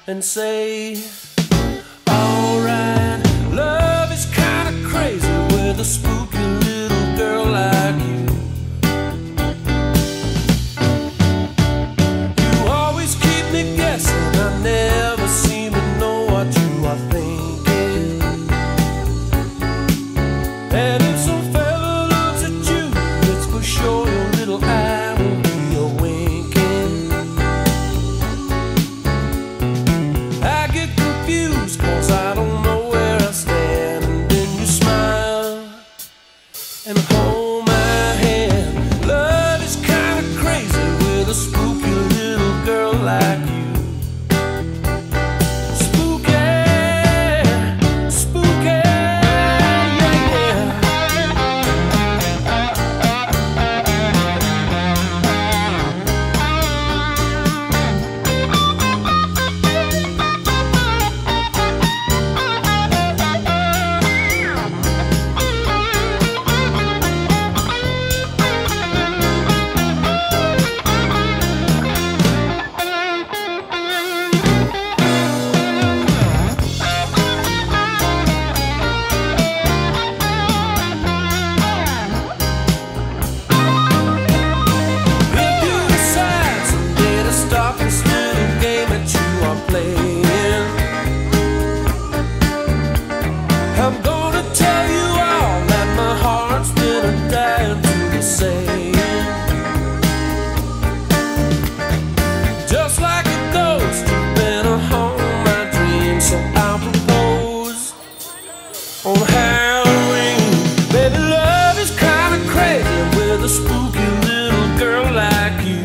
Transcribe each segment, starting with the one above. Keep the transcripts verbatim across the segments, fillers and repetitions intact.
and say, alright, love is kinda crazy with a spooky little girl like you. You always keep me guessing, I never seem to know what you are thinking. And if some fella looks at you, it's for sure your little eye will be a winking. I get confused cause I don't know where I stand. And then you smile and hold my hand. Love is kinda crazy with a spooky little girl like you. I'm gonna tell you all that my heart's been a dying to be saying. Just like a ghost, you've been a haunt my dreams. So I'll propose on Halloween. Baby, love is kinda crazy with a spooky little girl like you.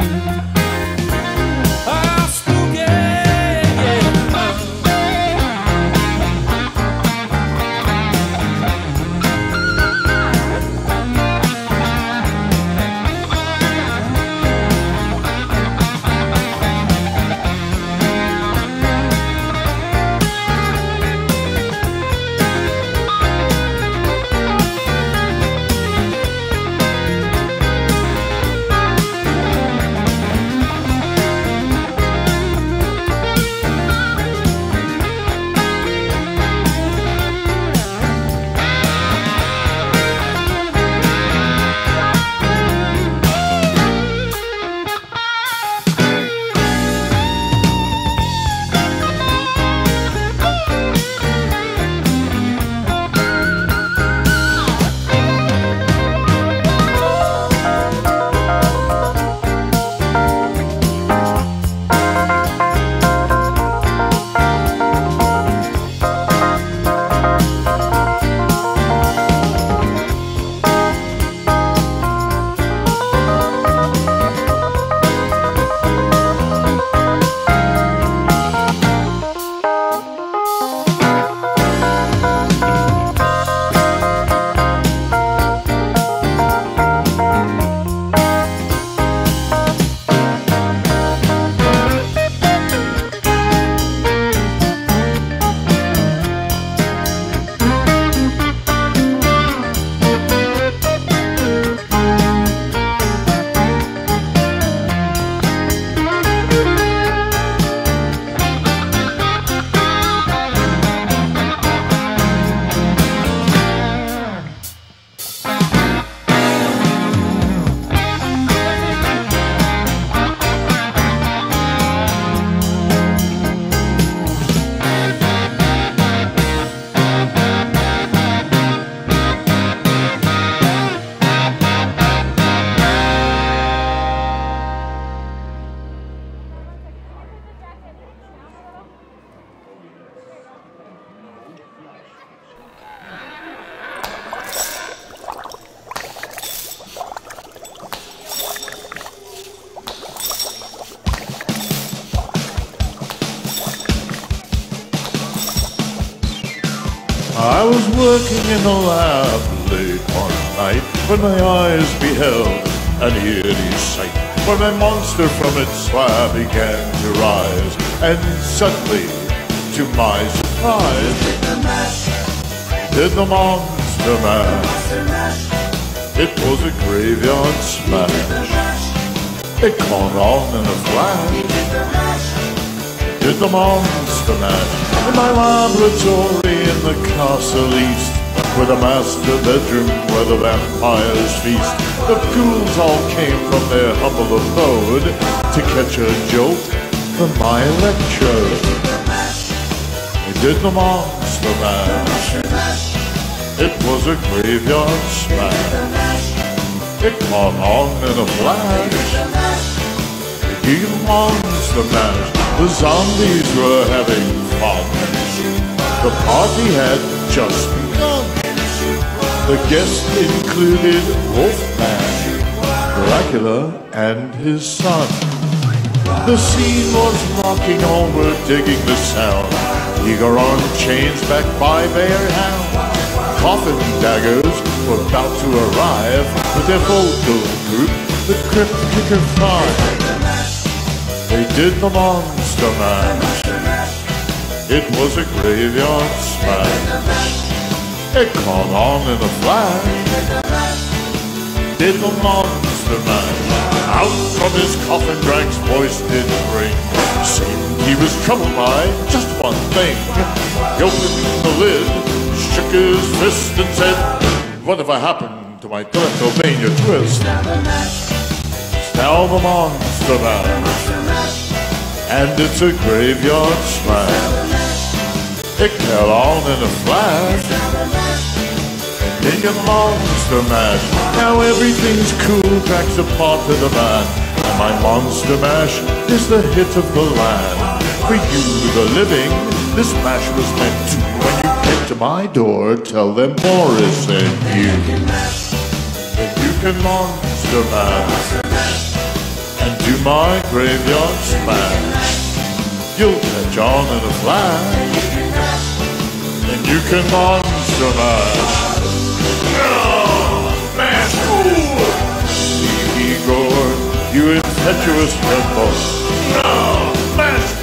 I was working in the lab late one night when my eyes beheld an eerie sight, where my monster from its slab began to rise, and suddenly, to my surprise, did the monster mash. It was a graveyard smash. It caught on in a flash. Did the monster Monster Mash. In my laboratory in the castle east, with a master bedroom where the vampires feast, the ghouls all came from their humble abode to catch a joke from my lecture. They did the Monster Mash. It was a graveyard smash. It caught on in a flash. They did the Monster Mash. The zombies were having fun. The party had just begun. The guests included Wolfman, Dracula, and his son. The scene was rocking, all were digging the sound. Eager on chains backed by bear hound. Coffin daggers were about to arrive with their vocal group, the Crypt Kicker Five. They did the Monster Mash. It was a graveyard smash. It caught on in a flash. Did the Monster Mash. Out from his coffin Drank's voice did ring. Seemed he was troubled by just one thing. He opened the lid, shook his fist and said, "What have I happened to my Transylvania twist?" It's now the Monster Mash, and it's a graveyard smash. It caught on in a flash. Did the Monster Mash. Now everything's cool, Drax a part of the band, and my Monster Mash is the hit of the land. For you, the living, this mash was meant to. When you get to my door, tell them Boris sent you. Then you can Monster Mash and do my graveyard smash. You'll catch on in a flash, and you can Monster Mash. Oh, mash fool! Igor, you impetuous rebel. No, mash